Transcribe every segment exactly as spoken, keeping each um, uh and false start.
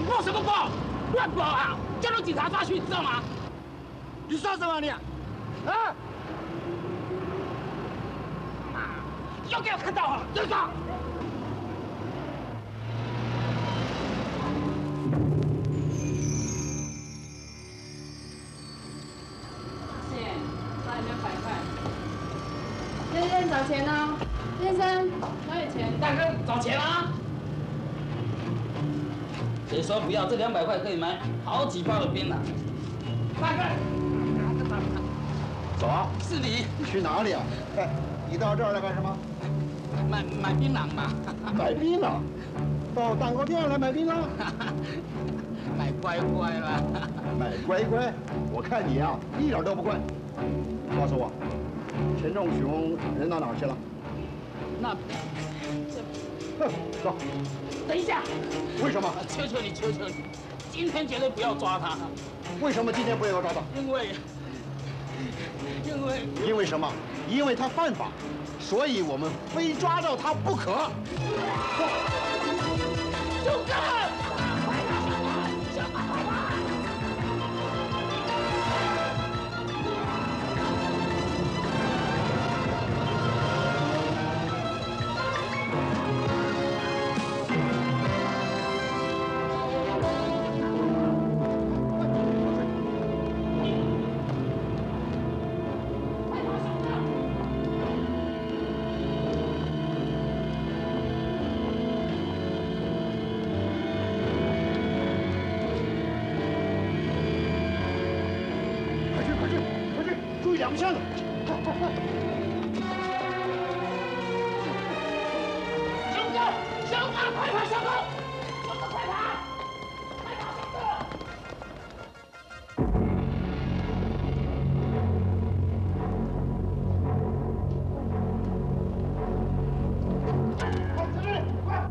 报什么报？乱报啊！叫到警察抓去，你知道吗？ 你说什么你？啊！ 妈，又给我看到啊！队长。 先生找钱哦，先生哪有钱？ 大哥找钱啊！谁说不要？这两百块可以买好几包的槟榔。大哥， 走啊！ 是你？ 你去哪里啊？哎，你到这儿来干什么？ 买买槟榔嘛。 买槟榔？到蛋糕店来买槟榔？ 买乖乖啦。 买乖乖？我看你啊，一点都不乖。告诉我。 陈仲雄人到哪儿去了？ 那这， 哼，走。 等一下。 为什么？ 求求你，求求你，今天绝对不要抓他。 为什么今天不要抓他？ 因为，因为， 因为什么？因为他犯法，所以我们非抓到他不可。 就干！ 两下子，快快快！ 熊哥，熊哥，快跑，熊哥，熊哥，快跑！快跑，熊哥！ 快这里，快！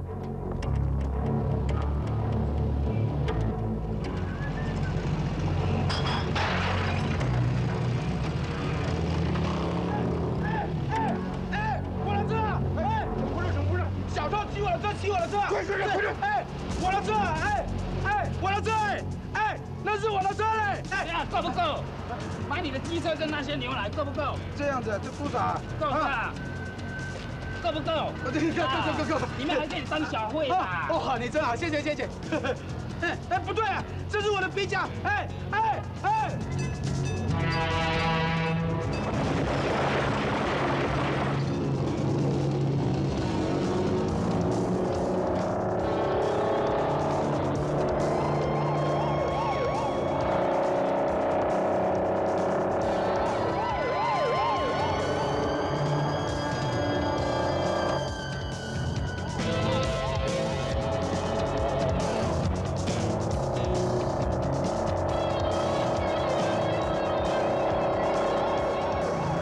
骑我的车！ 快快快快！ 哎，我的车！哎哎，我的车！哎，那是我的车嘞！ 哎呀，够不够？买你的机车跟那些牛奶够不够？ 这样子这多少？ 够了。够不够？ 对对够够够够！ 你们还可以当小费吧？ 哦，好，你真好，谢谢谢谢。哎哎，不对啊，这是我的冰箱！哎哎哎！ 哎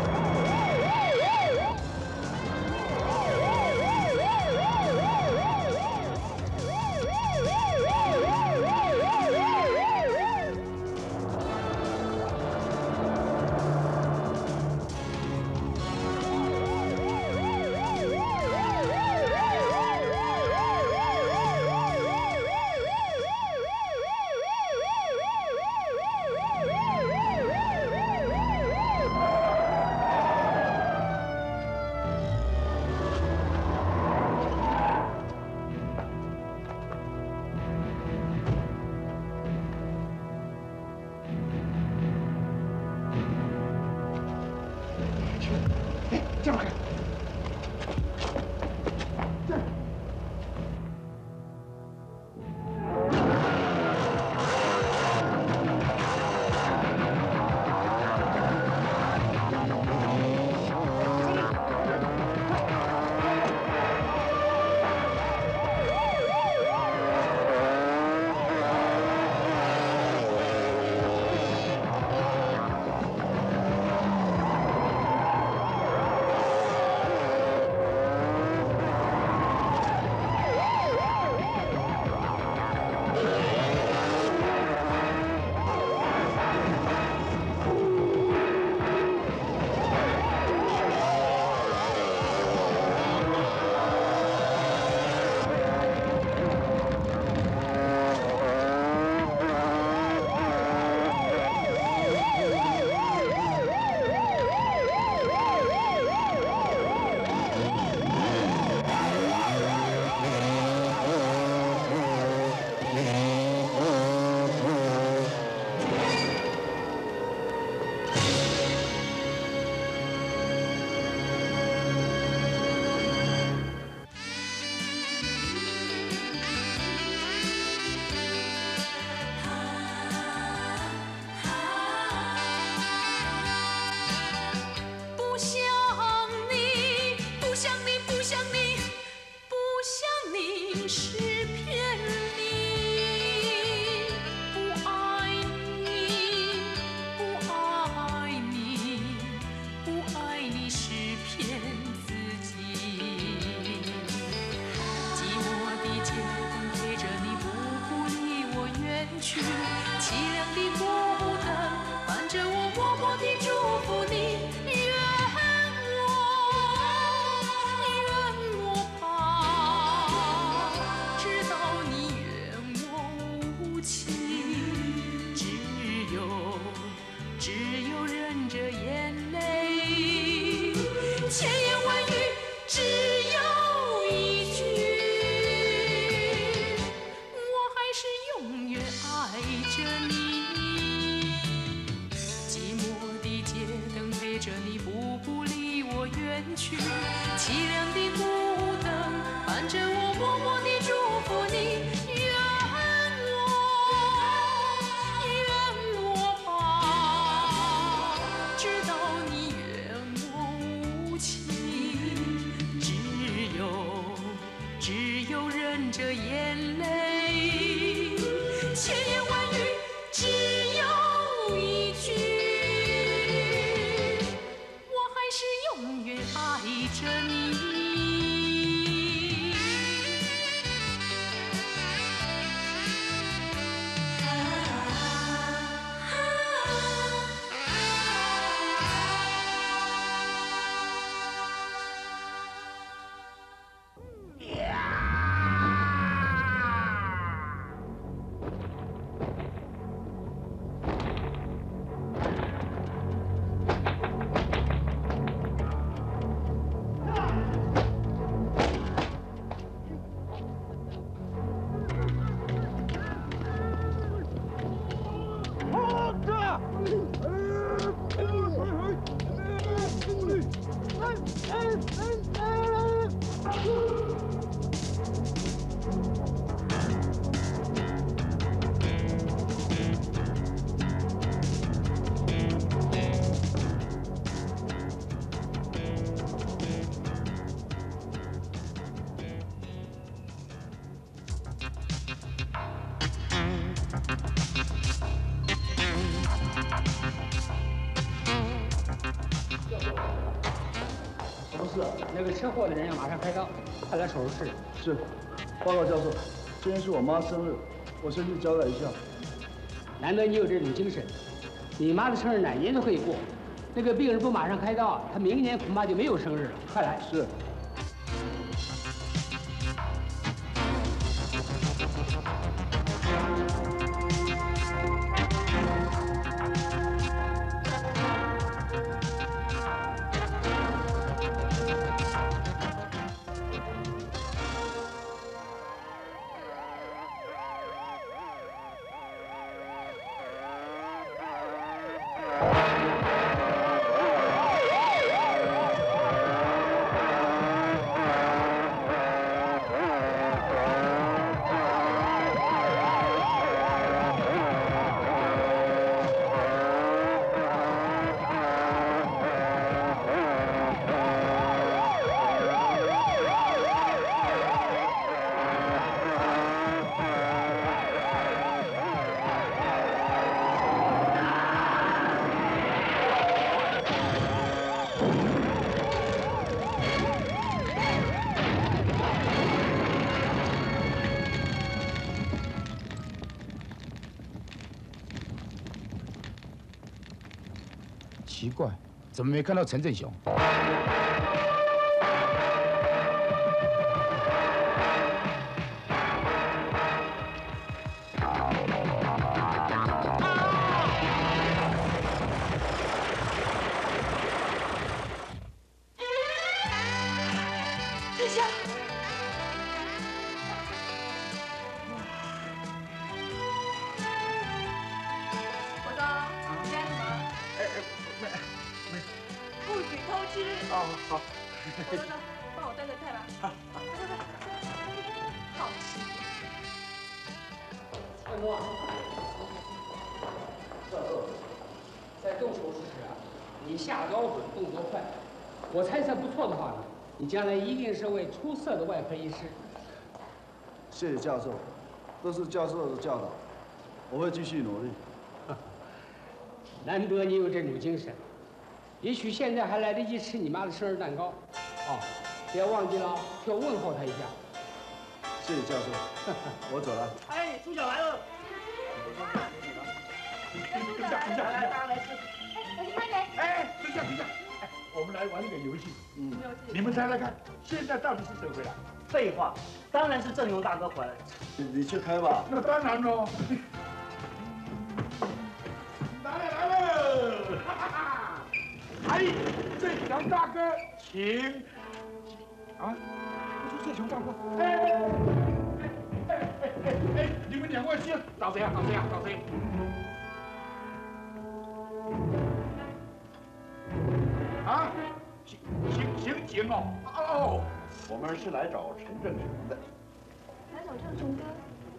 去，凄凉的孤灯伴着我，默默地祝福你。愿我，愿我吧，直到你怨我无情。只有，只有忍着眼泪，千言万语只有一句。 永远爱着你，寂寞的街灯陪着你，步步离我远去。凄凉的孤灯伴着我，默默地祝福你。愿我，愿我吧，直到你怨我无情。只有，只有忍着眼泪。 千言万语只有一句，我还是永远爱着你。 那个车祸的人要马上开刀，快来手术室。 是，报告教授，今天是我妈生日，我先去交代一下。 难得你有这种精神，你妈的生日哪年都可以过。那个病人不马上开刀，他明年恐怕就没有生日了。快来。 是。 奇怪，怎么没看到陈振雄？ 等一下。 哦，好。 等等，帮我端个菜吧。好。好吃。 二哥，教授，在动手术时啊，你下刀准，动作快。我猜测不错的话呢，你将来一定是位出色的外科医师。 谢谢教授，都是教授的教导，我会继续努力。 难得你有这种精神。 也许现在还来得及吃你妈的生日蛋糕，哦，别忘记了，去问候她一下。 谢谢教授，我走了。 哎，朱小来了。 等一下，等一下，来，大家来吃。哎，我去拍没？哎，等一下，等一下，哎，我们来玩一个游戏。嗯，你们猜猜看，现在到底是谁回来？ 废话，当然是郑雄大哥回来。 你去开吧。 那当然喽。来了来了！哈哈哈！哎，郑雄大哥，请。啊，我说郑雄大哥，哎哎哎哎哎哎，你们两位先找谁啊？找谁啊？找谁？啊，刑刑刑警哦，哦， 我们是来找陈正雄的。 来找郑雄哥。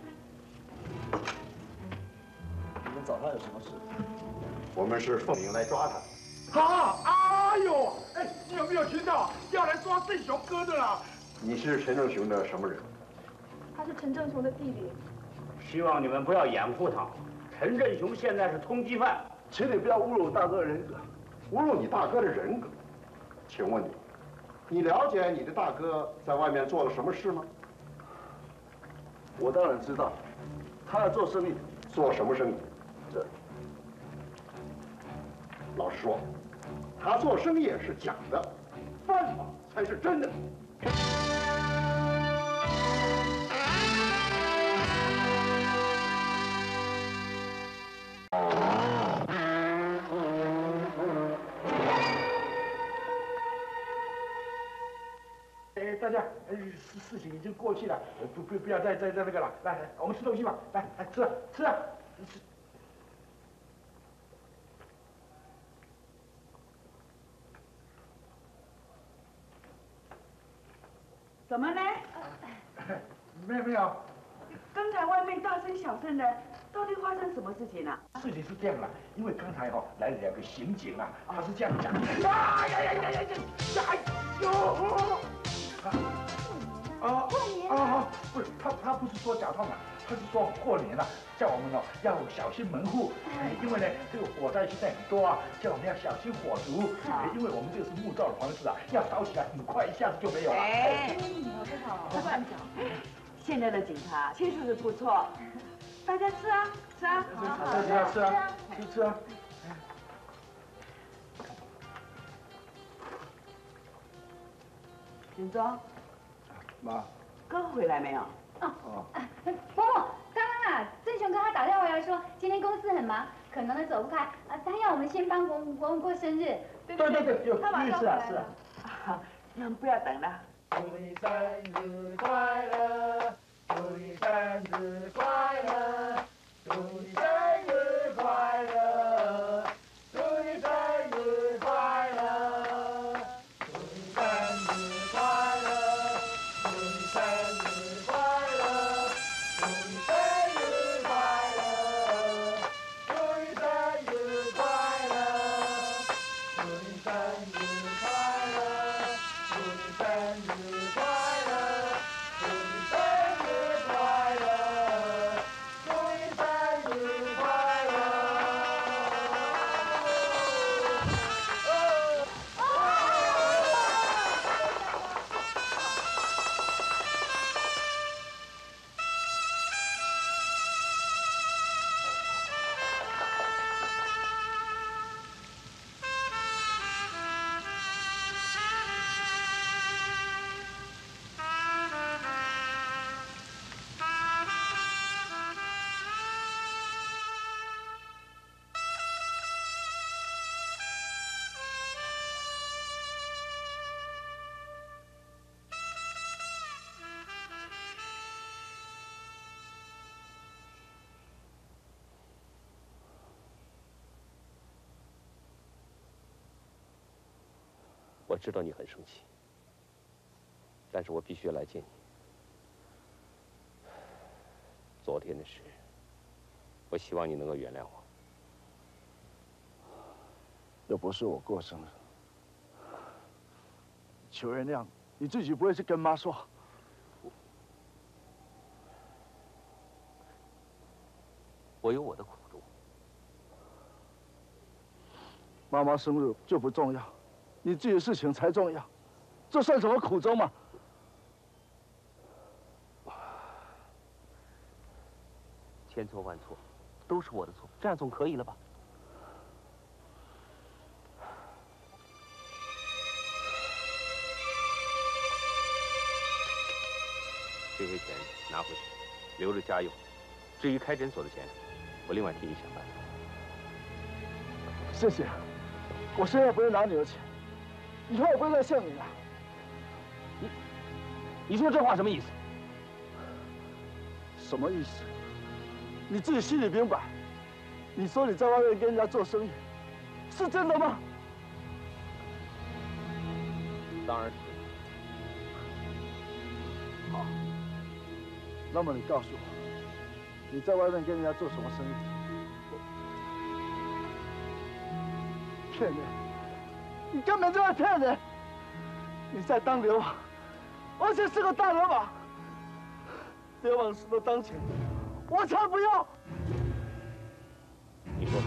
你们找他有什么事？我们是奉命来抓他。 好，哎呦，哎，你有没有听到？要来抓郑雄哥的啦！ 你是陈正雄的什么人？ 他是陈正雄的弟弟。 希望你们不要掩护他。陈振雄现在是通缉犯， 请你不要侮辱大哥的人格，侮辱你大哥的人格。请问你，你了解你的大哥在外面做了什么事吗？ 我当然知道，他要做生意。 做什么生意？ 这， 老实说，他做生意是假的，犯法才是真的。 哎，大家，呃，事事情已经过去了，不不不要再再再那个了。来来，我们吃东西吧。来来吃啊吃啊！吃。 怎么呢？ 没有没有。 刚才外面大声小声的，到底发生什么事情了？ 事情是这样啦，因为刚才哈、哦、来了两个刑警啊，他是这样讲。哎呀呀呀呀呀！哎呦！啊啊啊啊！不是他他不是说假放啊，他是说过年了，叫我们哦要小心门户，哎、因为呢这个火灾现在很多啊，叫我们要小心火烛，哎、因为我们这个是木造的房子啊，要烧起来很快，一下子就没有了。 哎，不乱讲。现在的警察确实是不错，大家吃啊吃啊， 大家吃啊吃吃啊。 林庄， 妈， 哥回来没有？ 哦，伯母，刚刚啊，郑雄哥他打电话回来说，今天公司很忙，可能呢走不开啊，他要我们先帮伯母伯母过生日。 对对对，有他马上是啊是啊。 好，那我们不要等了。 祝你生日快乐，祝你生日快乐，祝你生日快乐，祝你生日快乐，祝你生日快乐，祝你生日快乐，祝你生日快乐，祝你生日快乐，祝你生日快乐，祝你生日快乐，祝你生日快乐，祝你生日快乐。 我知道你很生气，但是我必须来见你。昨天的事，我希望你能够原谅我。 又不是我过生日，求原谅，你自己不会去跟妈说？ 我有我的苦衷。 妈妈生日就不重要。你自己的事情才重要，这算什么苦衷嘛？ 千错万错， 都是我的错，这样总可以了吧？这些钱拿回去，留着家用。至于开诊所的钱，我另外替你想办法。 谢谢，我现在不会拿你的钱，以后我不会再欠你了。 你，你说这话什么意思？ 什么意思？你自己心里明白。你说你在外面跟人家做生意，是真的吗？ 当然是。 好，那么你告诉我，你在外面跟人家做什么生意？骗人！你根本就在骗人！你在当流氓，而且是个大流氓。流氓是都当钱，我才不要！ 你说什么？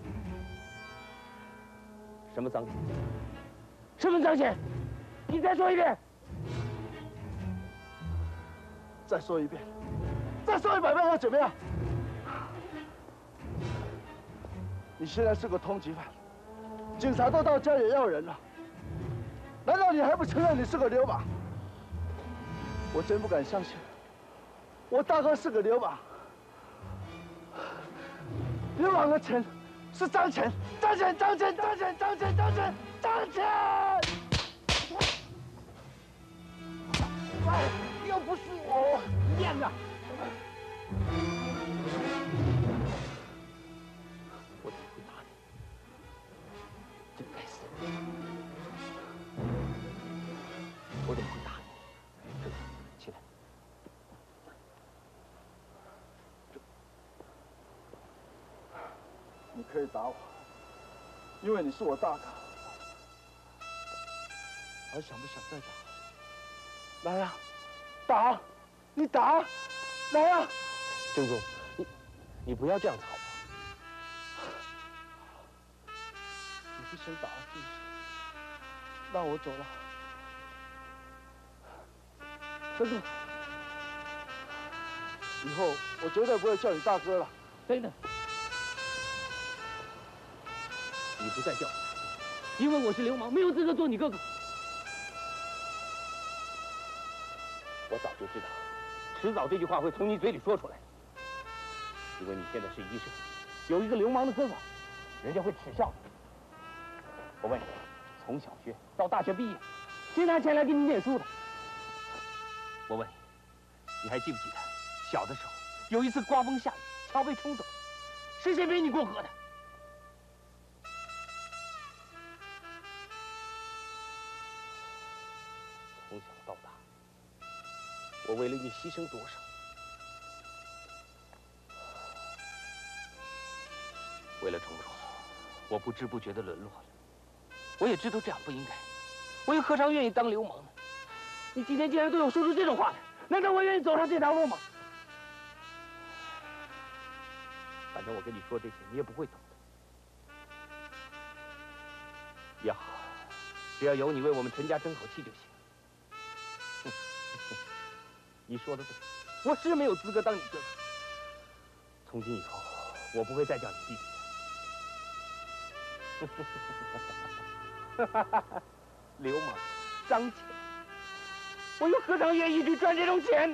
什么脏钱？什么脏钱？你再说一遍！ 再说一遍，再说一百遍又怎么样？你现在是个通缉犯，警察都到家里要人了，难道你还不承认你是个流氓？我真不敢相信，我大哥是个流氓。流氓的钱是脏钱，脏钱，脏钱，脏钱，脏钱，脏钱，脏钱！哎，又不是我，念着。 我怎么会打你？真该死！我怎么会打你？这个，起来。 你可以打我，因为你是我大哥。还想不想再打？来呀，打！你打！来呀！ 郑总，你你不要这样吵吧。 你不想打是不是？那我走了。郑总，以后我绝对不会叫你大哥了。 等等。你不再叫我，因为我是流氓，没有资格做你哥哥。我早就知道，迟早这句话会从你嘴里说出来。因为你现在是医生，有一个流氓的哥哥，人家会耻笑你。我问你，从小学到大学毕业，谁拿钱来给你念书的？我问你，你还记不记得小的时候有一次刮风下雨，桥被冲走，是谁背你过河的？从小到大，我为了你牺牲多少？为了种种，我不知不觉地沦落了。我也知道这样不应该，我又何尝愿意当流氓呢？你今天竟然对我说出这种话来，难道我愿意走上这条路吗？反正我跟你说这些，你也不会懂的。也好，只要有你为我们陈家争口气就行。你说的对，我是没有资格当你哥哥。从今以后，我不会再叫你弟弟的。流氓，脏钱，我又何尝愿意去赚这种钱？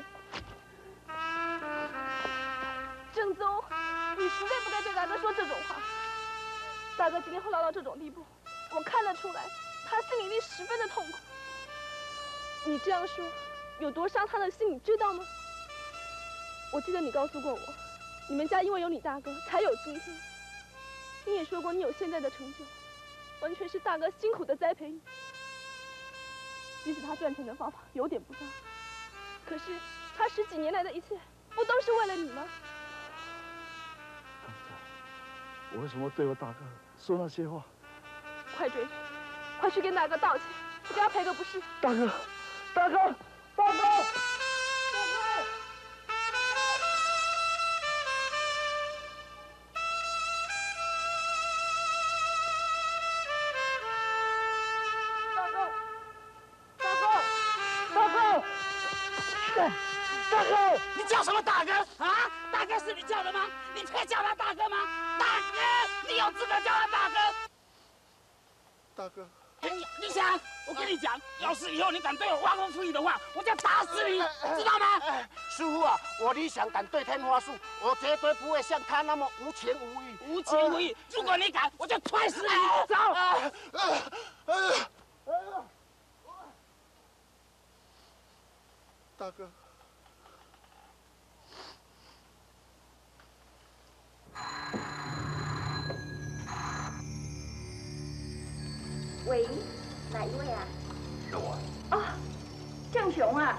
郑宗，你实在不该对大哥说这种话。大哥今天会闹到这种地步，我看得出来，他心里一定十分的痛苦。你这样说，有多伤他的心，你知道吗？我记得你告诉过我，你们家因为有你大哥才有今天。你也说过，你有现在的成就，完全是大哥辛苦的栽培你。即使他赚钱的方法有点不当，可是他十几年来的一切，不都是为了你吗？ 刚才我为什么对我大哥说那些话？ 快追去，快去跟大哥道歉，去给他赔个不是。 大哥，大哥，大哥！ 大哥，你叫什么大哥啊？大哥是你叫的吗？你配叫他大哥吗？大哥，你有资格叫他大哥？ 大哥， 你你想，我跟你讲，要是以后你敢对我挖空腹意的话，我就打死你，知道吗？ 师傅啊，我理想敢对天发誓，我绝对不会像他那么无情无义。 无情无义，如果你敢，我就踹死你！走！ 大哥。 喂，哪一位啊？ 是我。 哦，郑雄啊。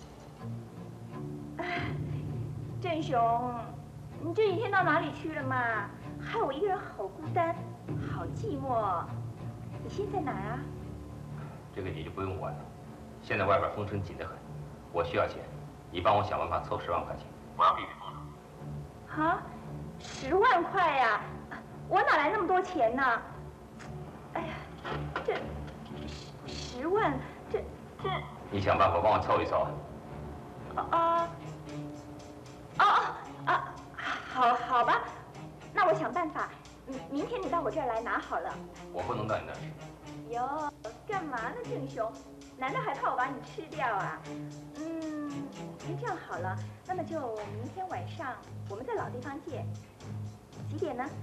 郑雄，你这几天到哪里去了嘛？害我一个人好孤单，好寂寞。你现在哪儿啊？ 这个你就不用管了。现在外边风声紧得很，我需要钱，你帮我想办法凑十万块钱，我要避避风头。 啊，十万块呀、啊！我哪来那么多钱呢？哎呀，这十十万，这这…… 你想办法帮我凑一凑。 啊啊啊啊！好，好吧，那我想办法。嗯，明天你到我这儿来拿好了。 我不能到你那儿去。 哟，干嘛呢，郑雄？难道还怕我把你吃掉啊？嗯，那这样好了，那么就明天晚上我们在老地方见。几点呢？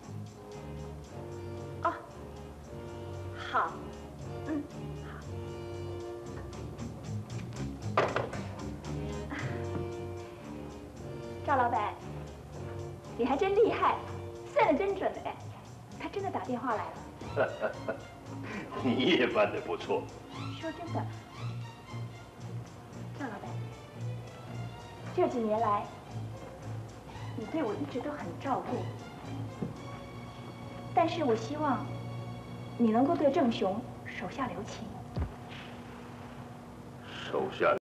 哦，好，嗯，好。赵老板，你还真厉害，算得真准哎！他真的打电话来了。 你也办得不错。 说真的，赵老板，这几年来，你对我一直都很照顾，但是我希望你能够对郑雄手下留情。 手下。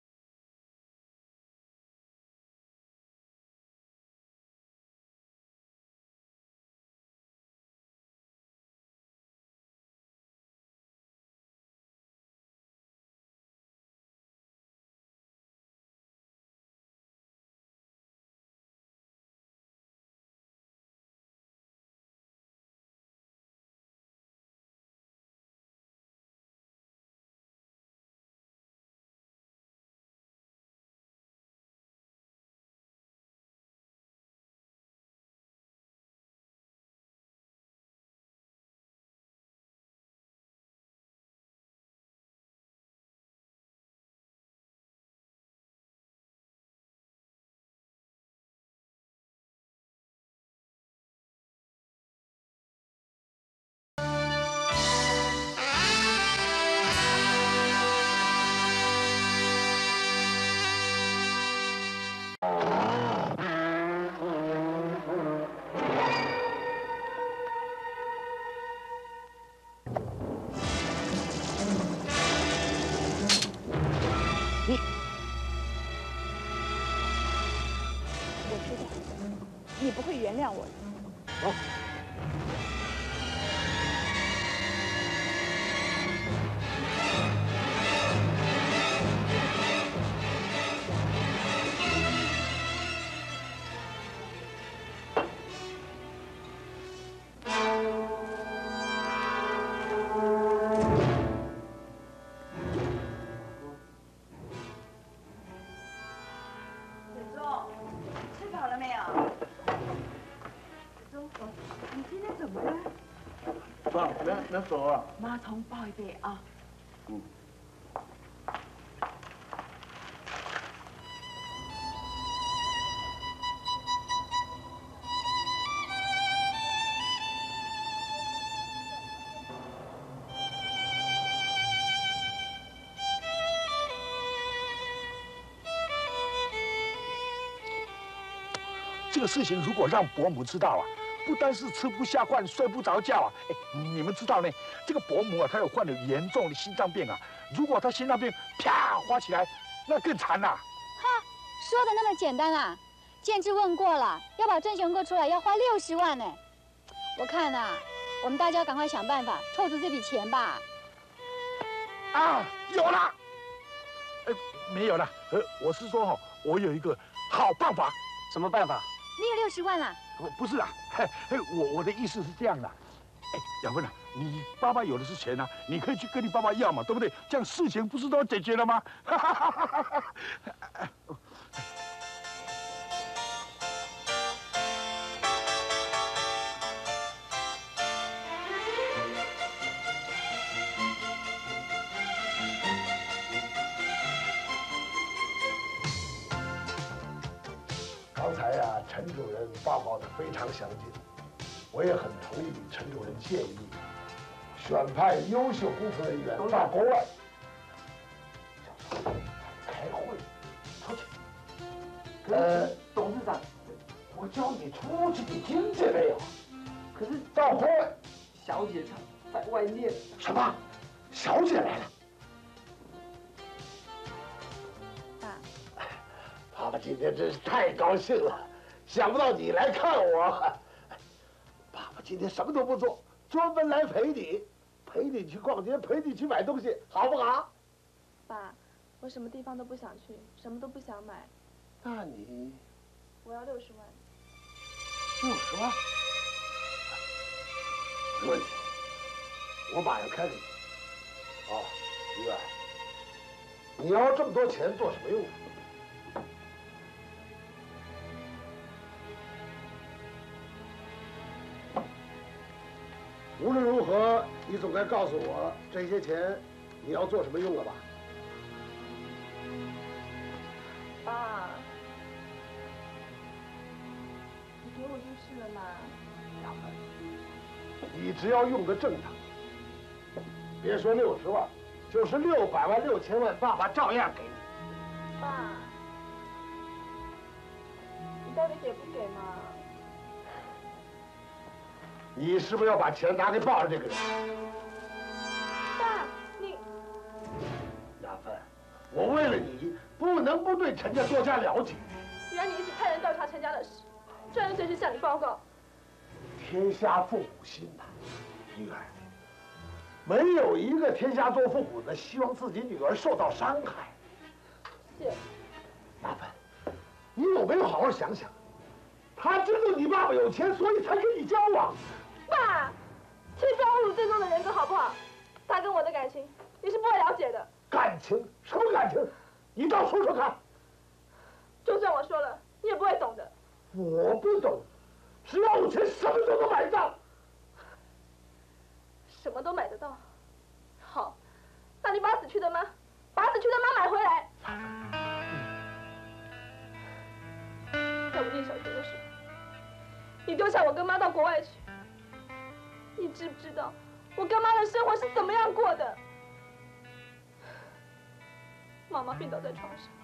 你不会原谅我的。 哦。 能走啊？ 马桶抱一杯啊。 嗯。 这个事情如果让伯母知道啊，不单是吃不下饭、睡不着觉啊，哎，你们知道呢？这个伯母啊，她有患了严重的心脏病啊。如果她心脏病啪发起来，那更惨啦。 哈，说的那么简单啊？建志问过了，要把郑雄哥出来要花六十万呢。我看呐、啊，我们大家赶快想办法凑出这笔钱吧。 啊，有了。呃，没有了。呃，我是说哈、哦，我有一个好办法。 什么办法？ 你有六十万了。 不不是啊，嘿嘿，我我的意思是这样的。哎，雅芬啊，你爸爸有的是钱啊，你可以去跟你爸爸要嘛，对不对？这样事情不是都解决了吗？哈哈哈哈哈！ 刚才呀、啊，陈主任报告的非常详尽，我也很同意陈主任建议，选派优秀工程人员到国外开会。出去。呃，董事长，我叫你出去，你听见没有？可是到国外，小姐她在外面。什么？小姐来了？爸爸今天真是太高兴了，想不到你来看我。爸爸今天什么都不做，专门来陪你，陪你去逛街，陪你去买东西，好不好？ 爸，我什么地方都不想去，什么都不想买。 那你？ 我要六十万。 六十万？没问题，我马上开给你。哦，于远，你要这么多钱做什么用啊？无论如何，你总该告诉我这些钱你要做什么用了吧？ 爸，你给我就是了嘛。 雅芬，你只要用得正当，别说六十万，就是六百万、六千万，爸爸照样给你。 爸，你到底给不给嘛？ 你是不是要把钱拿给抱着这个人？ 爸，你…… 雅芬，我为了你，不能不对陈家多加了解。 原来你一直派人调查陈家的事，专人随时向你报告。 天下父母心呐，玉儿，没有一个天下做父母的希望自己女儿受到伤害。 是。 雅芬，你有没有好好想想？他知道你爸爸有钱，所以才跟你交往。 爸，请不要侮辱郑重的人格好不好？他跟我的感情你是不会了解的。 感情？什么感情？你倒说说看。 就算我说了，你也不会懂的。 我不懂，只要有钱，什么都能买到。 什么都买得到。好，那你把死去的妈，把死去的妈买回来。在我念小学的时候，你丢下我跟妈到国外去。你知不知道我跟妈的生活是怎么样过的？妈妈病倒在床上，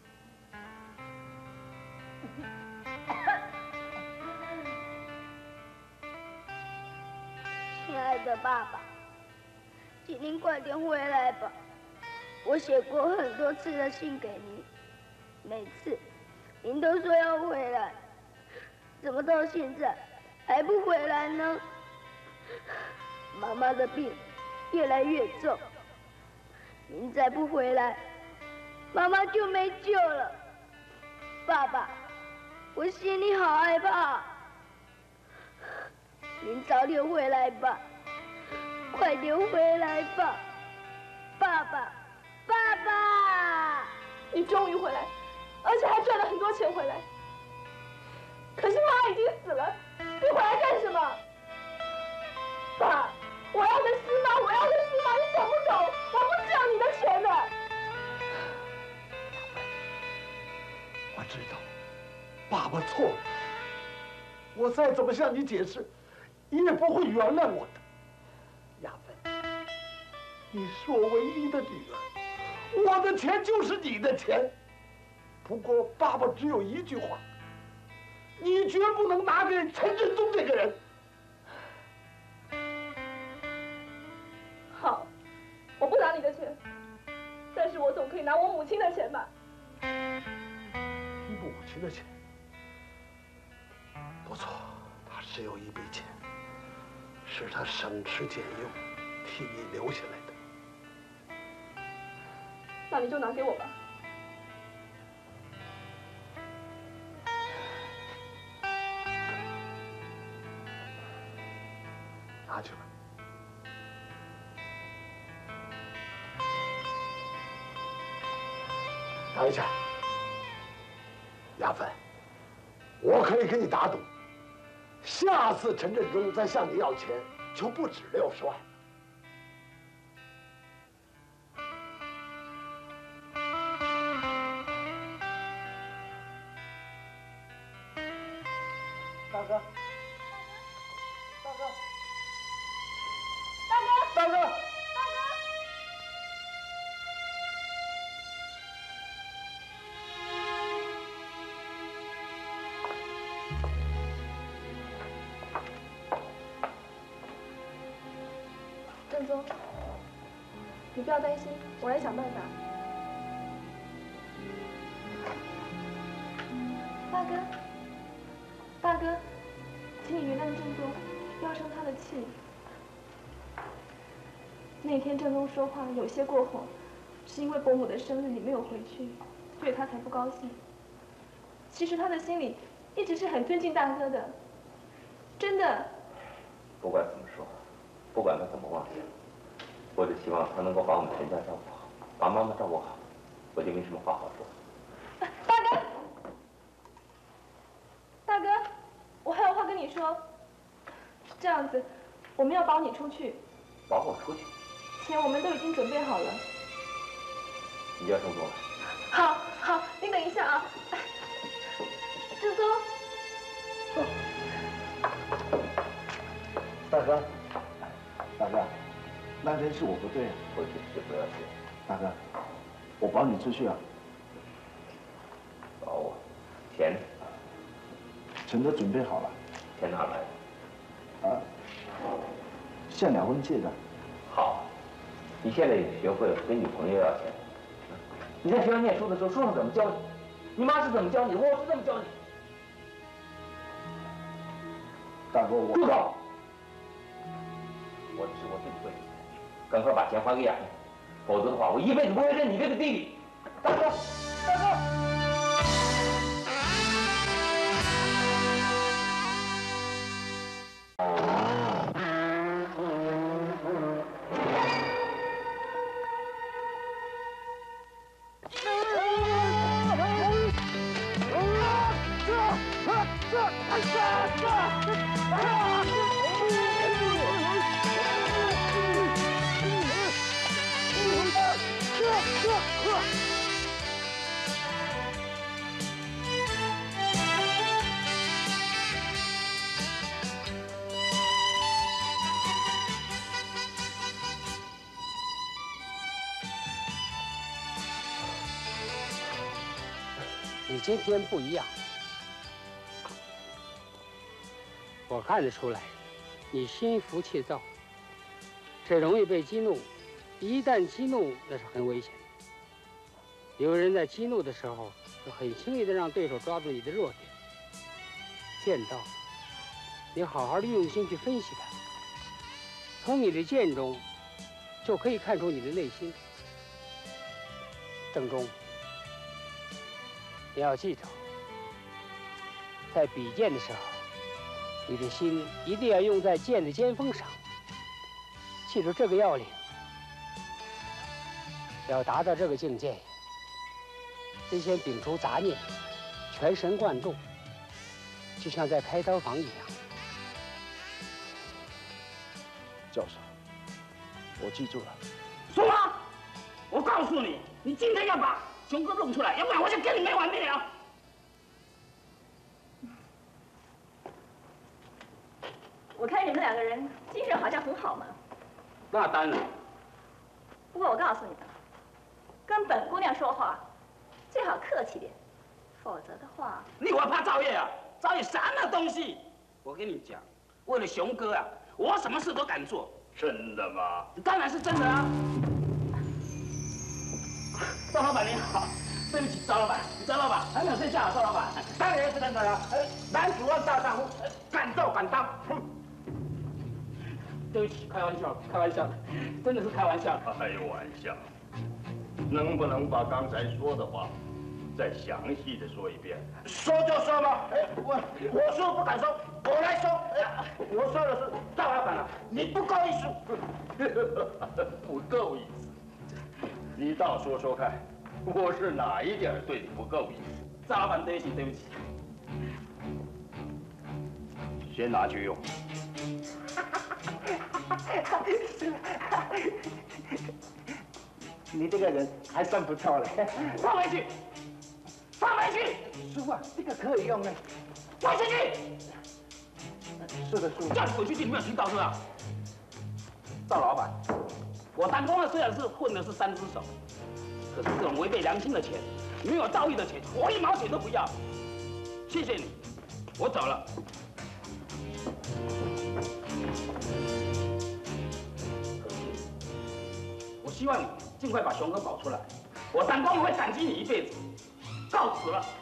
亲爱的爸爸，请您快点回来吧。我写过很多次的信给您，每次您都说要回来，怎么到现在还不回来呢？妈妈的病越来越重，您再不回来，妈妈就没救了。爸爸，我心里好害怕。您早点回来吧，快点回来吧，爸爸，爸爸！ 你终于回来，而且还赚了很多钱回来。可是妈已经死了，你回来干什么？爸，我要的是妈，我要的是妈，你懂不懂？我不是要你的钱的。 我知道，爸爸错了。我再怎么向你解释，你也不会原谅我的。雅芬，你是我唯一的女儿，我的钱就是你的钱。不过爸爸只有一句话，你绝不能拿给陈振东这个人。 好，我不拿你的钱，但是我总可以拿我母亲的钱吧？ 你母亲的钱？不错，她是有一笔钱，是她省吃俭用替你留下来的。 那你就拿给我吧。 拿去了。等一下，亚芬，我可以跟你打赌，下次陈振中再向你要钱，就不止六十万。大哥，大哥，大哥，大哥。 正宗，你不要担心，我来想办法。大哥，大哥，请你原谅正宗，不要生他的气。那天正宗说话有些过火，是因为伯母的生日你没有回去，所以他才不高兴。其实他的心里一直是很尊敬大哥的，真的。 不管怎么说。 不管他怎么妄想，我只希望他能够把我们陈家照顾好，把妈妈照顾好，我就没什么话好说。 大哥，大哥，我还有话跟你说。是这样子，我们要保你出去。 保我出去？ 钱我们都已经准备好了。 你叫郑宗来。 好，好，你等一下啊。郑宗。 大哥。 大哥，那天是我不对啊， 回去就不要去。 大哥，我保你出去啊。 保我？钱？ 钱都准备好了。 钱哪来的？啊，现两婚借的。 好，你现在也学会了跟女朋友要钱。你在学校念书的时候，书上怎么教你？你妈是怎么教你？我是这么教你。 大哥，我住口！ 我的事我自己会，赶快把钱还给雅萍，否则的话，我一辈子不会认你这个弟弟。大哥，大哥。 你今天不一样，我看得出来，你心浮气躁，这容易被激怒，一旦激怒那是很危险的。有人在激怒的时候，就很轻易的让对手抓住你的弱点。剑道，你好好的用心去分析它，从你的剑中，就可以看出你的内心。正中。 你要记住，在比剑的时候，你的心一定要用在剑的尖锋上。记住这个要领。要达到这个境界，得先摒除杂念，全神贯注，就像在开刀房一样。 教授，我记住了。 说话！我告诉你，你今天要把 熊哥弄出来，要不然我就跟你没完没了。 我看你们两个人精神好像很好嘛。 那当然。 不过我告诉你们，跟本姑娘说话最好客气点，否则的话…… 你以为怕赵烨啊？赵烨什么东西？我跟你讲，为了熊哥啊，我什么事都敢做。 真的吗？ 当然是真的啊。 赵老板你好，对不起，赵老板，赵老板还没有睡觉啊，赵老板，当然是真的了。男主望大丈夫，敢做敢当。哼，对不起，开玩笑，开玩笑，真的是开玩笑。 开玩笑，能不能把刚才说的话再详细的说一遍？ 说就说吧，哎，我我说不敢说，我来说。哎， 我说的是赵老板啊， 你不够意思。 不够意思，你倒说说看，我是哪一点对你不够意思？ 赵老板，对不起，对不起。 先拿去用。 你这个人还算不错嘞。 放回去，放回去。 叔啊，这个可以用呢。 放回去。 是的，叔。 叫你滚出去，你没有听到是吧？ 赵老板， 我当工的虽然是混的是三只手，可是这种违背良心的钱，没有道义的钱，我一毛钱都不要。谢谢你，我走了。我希望你尽快把熊哥保出来，我当工会感激你一辈子。告辞了。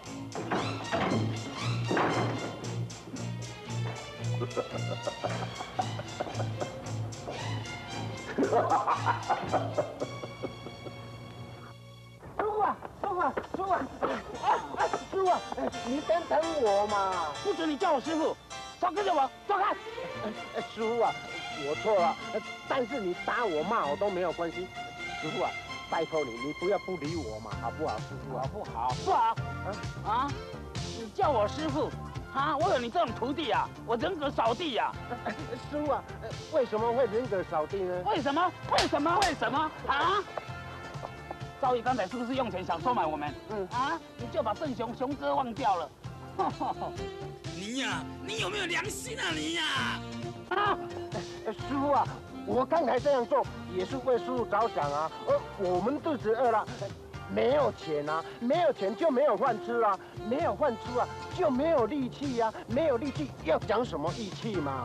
叔啊，叔啊，叔啊，啊，叔啊，你等等我嘛！ 不准你叫我师傅，少跟着我，走开！ 叔啊，我错了，但是你打我骂我都没有关系。师傅啊，拜托你，你不要不理我嘛，好不好？师傅，好不好？ 不好。啊？你叫我师傅？啊！我有你这种徒弟啊，我人格扫地呀！ 师傅啊，为什么会人格扫地呢？ 为什么？为什么？为什么？啊！赵毅刚才是不是用钱想收买我们？嗯啊，你就把郑雄雄哥忘掉了。 你呀、啊，你有没有良心啊你呀、 啊？啊，师傅啊，我刚才这样做也是为师傅着想啊。而我们肚子饿了。没有钱啊，没有钱就没有饭吃啊，没有饭吃啊就没有力气呀、啊，没有力气要讲什么义气嘛？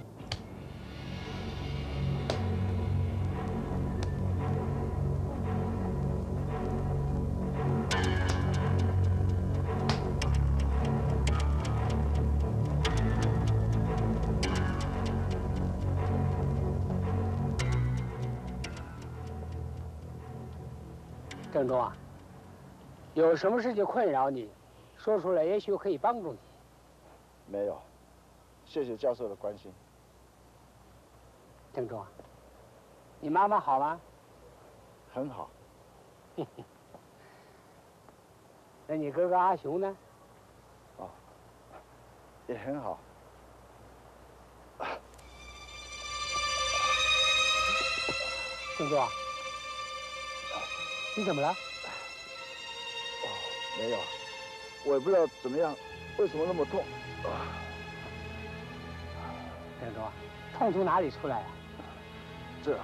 郑州啊，有什么事情困扰你，说出来，也许可以帮助你。 没有，谢谢教授的关心。 郑州啊，你妈妈好吗？ 很好。 那你哥哥阿雄呢？ 哦，也很好。 郑州啊。你怎么了？ 哦，没有，我也不知道怎么样，为什么那么痛？ 郑州啊，痛从哪里出来啊？ 这。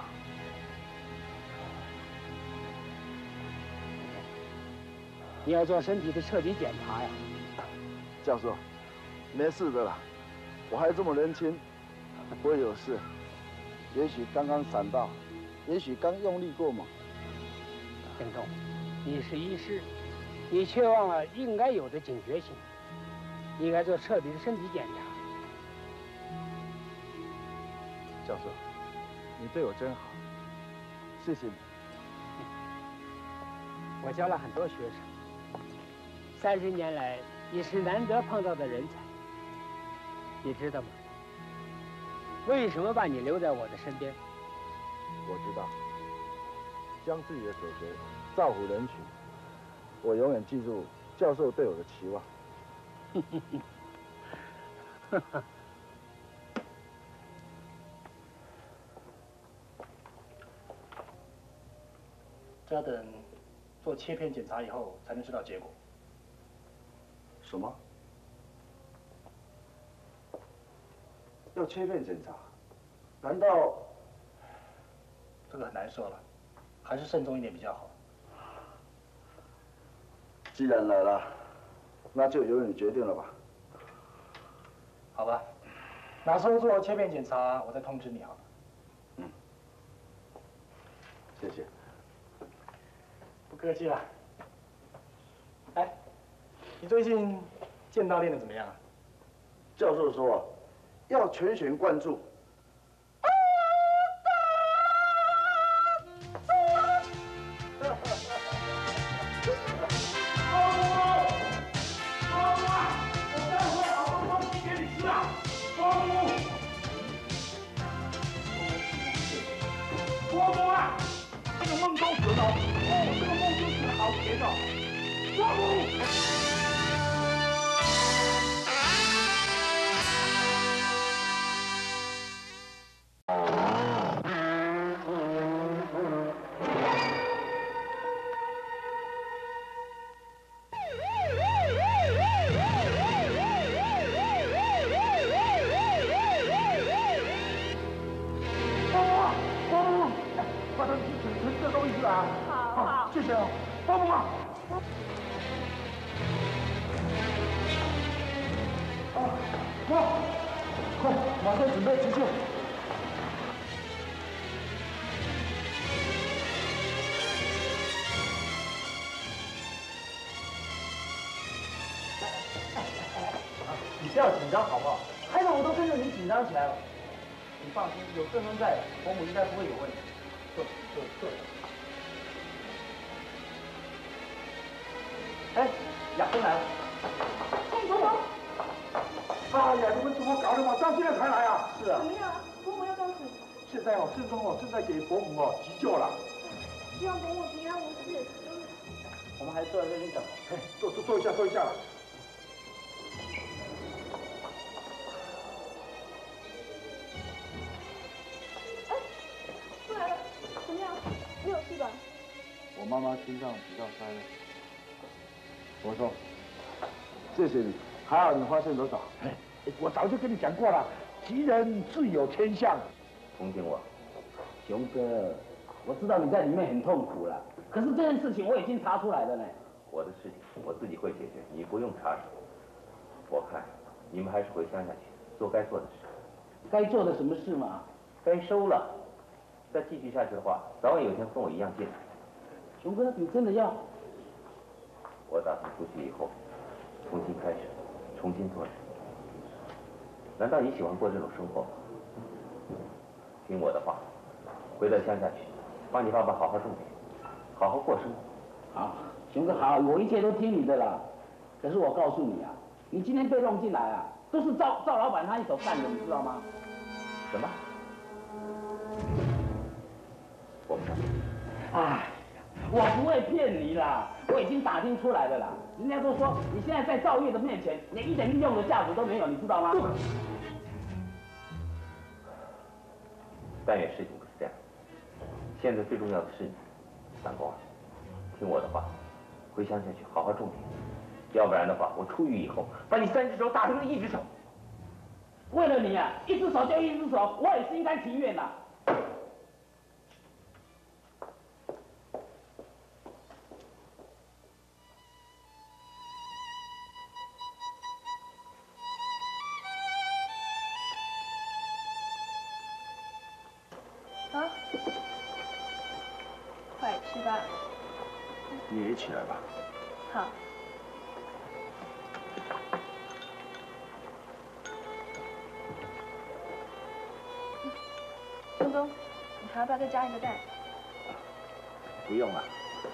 你要做身体的彻底检查呀。 教授，没事的啦，我还这么年轻，不会有事。也许刚刚闪到，也许刚用力过猛。 郑重，你是医师，你却忘了应该有的警觉性，应该做彻底的身体检查。 教授，你对我真好，谢谢你。 我教了很多学生，三十年来你是难得碰到的人才，你知道吗？为什么把你留在我的身边？ 我知道。将自己的所学造福人群，我永远记住教授对我的期望。 这要等做切片检查以后才能知道结果。 什么？要切片检查？难道？ 这个很难说了。还是慎重一点比较好。 既然来了，那就由你决定了吧。 好吧，哪时候做切片检查，我再通知你好了。 嗯，谢谢。 不客气了。哎，你最近剑道练得怎么样啊？ 教授说，要全神贯注。 节奏，抓捕！ 谢谢啊，帮帮忙！啊，快，快，马上准备急救！ 你不要紧张好不好？害得我都跟着你紧张起来了。你放心，有郑生在，伯母应该不会有问题。坐，坐，坐。 哎，亚芬来了。 郑伯母。 哎呀，你们怎么搞的嘛？到现在才来啊？ 是啊。怎么样？伯母要告诉你。 现在哦，郑中哦正在给伯母哦急救了。 希望伯母平安无事。 我们还坐在这里等。 哎，坐坐坐一下，坐一下。 哎，出来了，怎么样？没有事吧？ 我妈妈心脏比较衰了。 我说，谢谢你，还好你发现得早。 哎，我早就跟你讲过了，吉人自有天相。 同情我， 熊哥，我知道你在里面很痛苦了，可是这件事情我已经查出来了呢。 我的事情我自己会解决，你不用插手。我看你们还是回乡下去做该做的事。 该做的什么事嘛？ 该收了。再继续下去的话，早晚有一天跟我一样进来。 熊哥，你真的要？ 我打算出去以后，重新开始，重新做人。难道你喜欢过这种生活吗？听我的话，回到乡下去，帮你爸爸好好种田，好好过生活。 好，熊哥好，我一切都听你的啦。可是我告诉你啊，你今天被弄进来啊，都是赵赵老板他一手干的，你知道吗？ 什么？我不知道。 哎。 我不会骗你啦，我已经打听出来了啦。人家都说你现在在赵月的面前，连一点利用的价值都没有，你知道吗？ 但愿事情不是这样。现在最重要的是你，三公，听我的话，回乡下去好好种田，要不然的话，我出狱以后把你三只手打成了一只手。 为了你啊，一只手就一只手，我也心甘情愿呐。 啊，快吃吧。 你也起来吧。 好。东东，你还要不要再加一个蛋？ 不用了。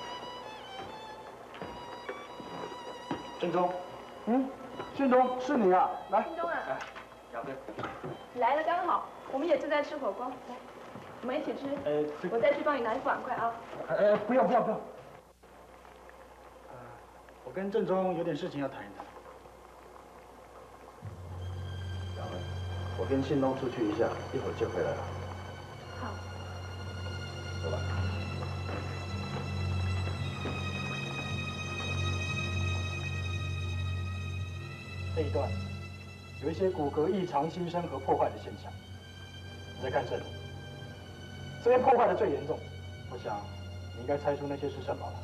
振中，嗯，振中是你啊，来。 振中啊。 小哥。 来了刚好，我们也正在吃火锅，来。 我们一起吃。呃，我再去帮你拿一副碗筷啊。 呃，不要不要不要。呃，我跟郑中有点事情要谈一谈。两位，我跟信东出去一下，一会儿就回来了。 好。 走吧。这一段有一些骨骼异常新生和破坏的现象。你再看这里。 这边破坏的最严重，我想你应该猜出那些是什么了。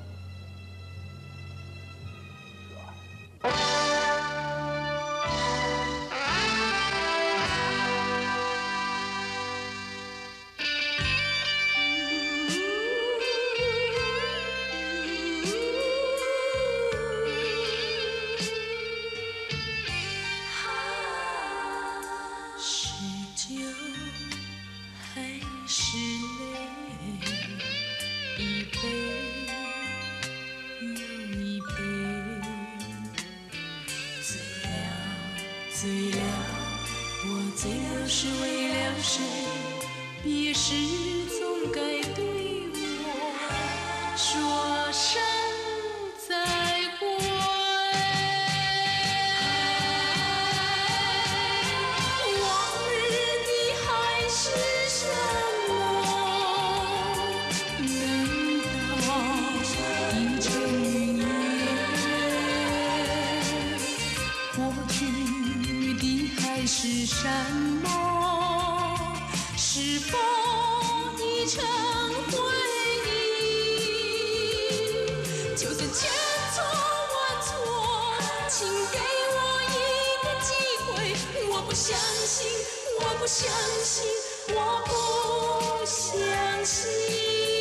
来是什么？是否已成回忆？就算千错万错，请给我一个机会。我不相信，我不相信，我不相信。